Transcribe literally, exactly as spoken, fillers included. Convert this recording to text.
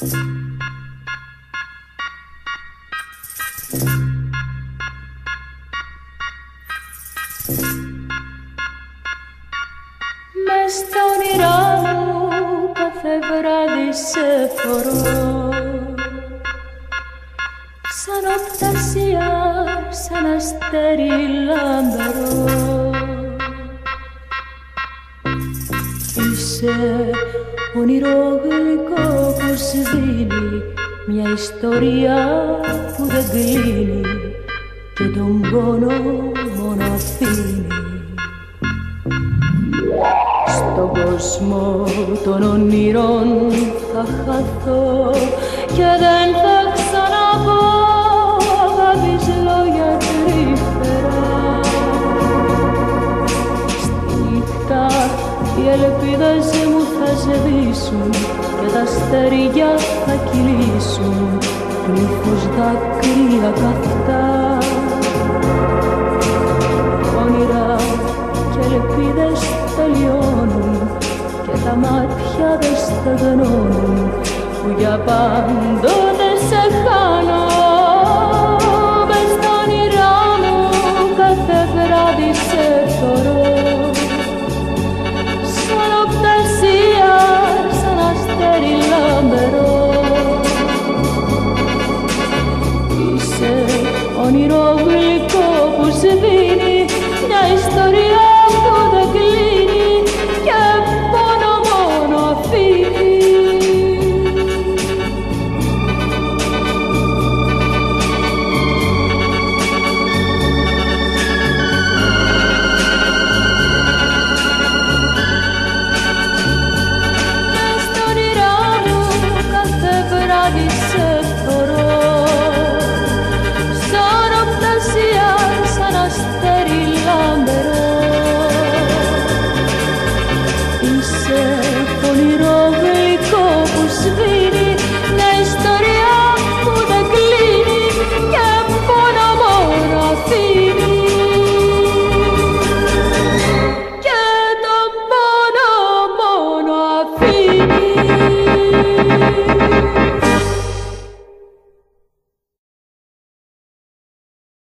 Μες στα όνειρά μου κάθε βράδυ σε φορώ, σαν οπτασία, σαν αστέρι λαμπερό. Είσαι όνειρο γλυκό που σβήνει, μια ιστορία που δεν κλείνει και τον πόνο μόνο αφήνει. Στον κόσμο των όνειρων θα χαθώ και δεν θα ξαναπώ αγάπης λόγια τρυφερά. Στη νύχτα οι ελπίδες μου θα σβήσουν και τα αστέρια θα κυλήσουν, πλήθος δάκρυα καυτά. Όνειρα και ελπίδες τελειώνουν και τα μάτια δεν στεγνώνουν που για πάντοτε σε χάνουν.